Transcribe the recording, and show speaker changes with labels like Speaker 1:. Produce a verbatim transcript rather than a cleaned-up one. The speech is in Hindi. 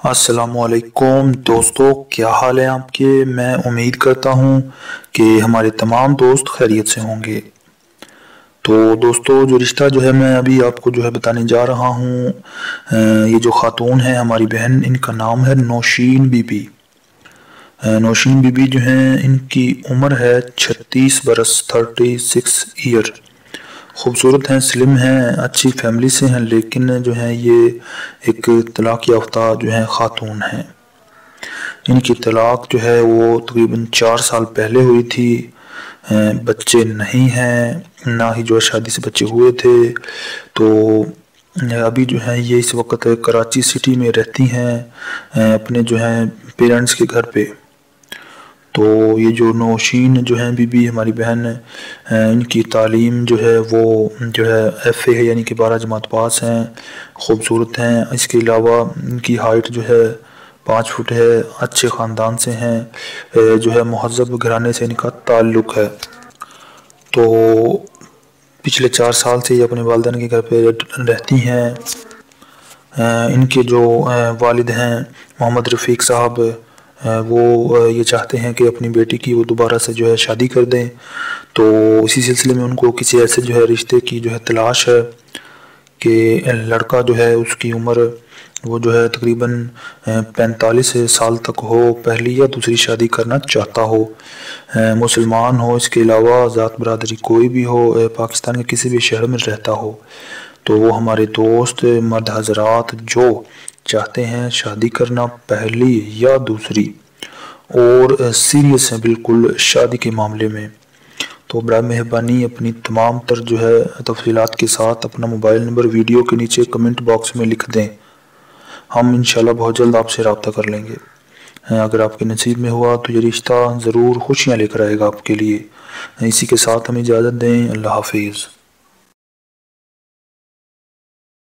Speaker 1: अस्सलामुअलैकुम दोस्तों, क्या हाल है आपके। मैं उम्मीद करता हूँ कि हमारे तमाम दोस्त खैरियत से होंगे। तो दोस्तों, जो रिश्ता जो है मैं अभी आपको जो है बताने जा रहा हूँ, अ, ये जो खातून है हमारी बहन, इनका नाम है नौशीन बीबी। अ, नौशीन बीबी जो हैं, इनकी उम्र है छत्तीस बरस, थर्टी सिक्स ईयर। खूबसूरत हैं, स्लिम हैं, अच्छी फैमिली से हैं, लेकिन जो है ये एक तलाक याफ्ता जो है खातून हैं। इनकी तलाक जो है वो तकरीबन चार साल पहले हुई थी। अ, बच्चे नहीं हैं, ना ही जो है शादी से बच्चे हुए थे। तो अभी जो है ये इस वक्त कराची सिटी में रहती हैं, अ, अपने जो है पेरेंट्स के घर पे। तो ये जो नौशीन जो है बीबी हमारी बहन, अ, इनकी तालीम जो है वो जो है एफ ए है, यानी कि बारह जमात पास हैं, खूबसूरत हैं। इसके अलावा इनकी हाइट जो है पाँच फुट है, अच्छे ख़ानदान से हैं, अ, जो है महज़्ज़ब घराने से इनका ताल्लुक़ है। तो पिछले चार साल से ये अपने वालिदैन के घर पे रहती हैं। अ, इनके जो अ, वालिद हैं मोहम्मद रफ़ीक साहब, अ, वो अ, ये चाहते हैं कि अपनी बेटी की वो दोबारा से जो है शादी कर दें। तो इसी सिलसिले में उनको किसी ऐसे जो है रिश्ते की जो है तलाश है कि लड़का जो है उसकी उम्र वो जो है तकरीबन पैंतालीस साल तक हो, पहली या दूसरी शादी करना चाहता हो, अ, मुसलमान हो, इसके अलावा ज़ात बरादरी कोई भी हो, अ, पाकिस्तान के किसी भी शहर में रहता हो। तो वो हमारे दोस्त मर्द हजरात जो चाहते हैं शादी करना, पहली या दूसरी, और सीरियस हैं बिल्कुल शादी के मामले में, तो बड़ा मेहरबानी अपनी तमाम तर जो है तफसीलात के साथ अपना मोबाइल नंबर वीडियो के नीचे कमेंट बॉक्स में लिख दें। हम इंशाल्लाह बहुत जल्द आपसे रब्ता कर लेंगे। अगर आपके नसीब में हुआ तो ये रिश्ता ज़रूर खुशियाँ लेकर आएगा आपके लिए। इसी के साथ हमें इजाज़त दें। अल्लाह हाफिज़।